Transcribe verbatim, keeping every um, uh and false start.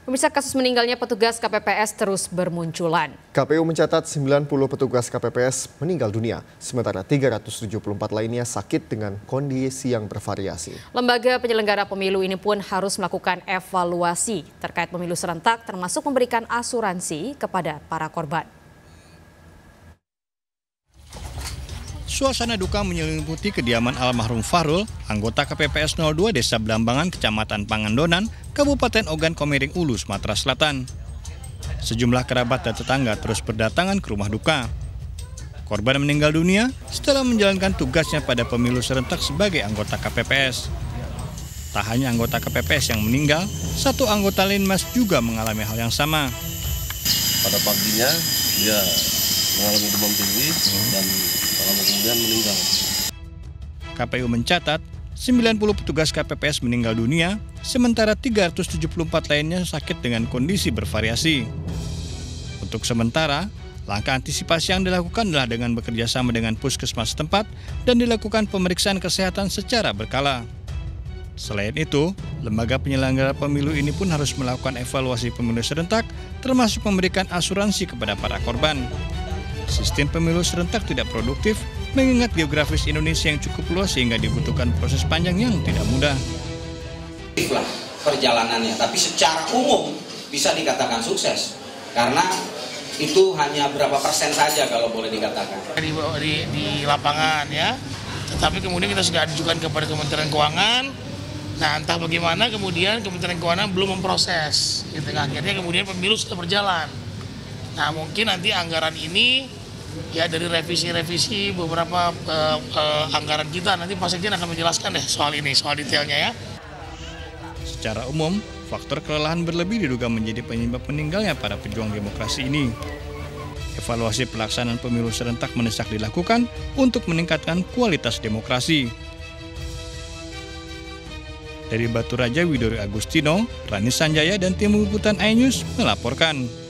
Pemirsa, kasus meninggalnya petugas K P P S terus bermunculan. K P U mencatat sembilan puluh petugas K P P S meninggal dunia, sementara tiga ratus tujuh puluh empat lainnya sakit dengan kondisi yang bervariasi. Lembaga penyelenggara pemilu ini pun harus melakukan evaluasi terkait pemilu serentak, termasuk memberikan asuransi kepada para korban. Suasana duka menyelimuti kediaman almarhum Fahrul, anggota K P P S nol dua Desa Belambangan, Kecamatan Pangandonan, Kabupaten Ogan Komering Ulu, Sumatera Selatan. Sejumlah kerabat dan tetangga terus berdatangan ke rumah duka. Korban meninggal dunia setelah menjalankan tugasnya pada pemilu serentak sebagai anggota K P P S. Tak hanya anggota K P P S yang meninggal, satu anggota Linmas juga mengalami hal yang sama. Pada paginya dia mengalami demam tinggi dan lama kemudian meninggal. K P U mencatat sembilan puluh petugas K P P S meninggal dunia, sementara tiga ratus tujuh puluh empat lainnya sakit dengan kondisi bervariasi. Untuk sementara, langkah antisipasi yang dilakukan adalah dengan bekerja sama dengan puskesmas setempat dan dilakukan pemeriksaan kesehatan secara berkala. Selain itu, lembaga penyelenggara pemilu ini pun harus melakukan evaluasi pemilu serentak, termasuk memberikan asuransi kepada para korban. Sistem pemilu serentak tidak produktif mengingat geografis Indonesia yang cukup luas sehingga dibutuhkan proses panjang yang tidak mudah. Itulah perjalanannya, tapi secara umum bisa dikatakan sukses karena itu hanya berapa persen saja kalau boleh dikatakan. Di, di, di lapangan ya, tetapi kemudian kita sudah ajukan kepada Kementerian Keuangan. Nah, entah bagaimana kemudian Kementerian Keuangan belum memproses, gitu. Akhirnya kemudian pemilu sudah berjalan. Nah, mungkin nanti anggaran ini ya dari revisi-revisi beberapa uh, uh, anggaran kita, nanti Pak Sekjen akan menjelaskan deh soal ini, soal detailnya ya. Secara umum, faktor kelelahan berlebih diduga menjadi penyebab meninggalnya para pejuang demokrasi ini. Evaluasi pelaksanaan pemilu serentak mendesak dilakukan untuk meningkatkan kualitas demokrasi. Dari Batu Raja, Widodo Agustino, Rani Sanjaya dan tim liputan iNews melaporkan.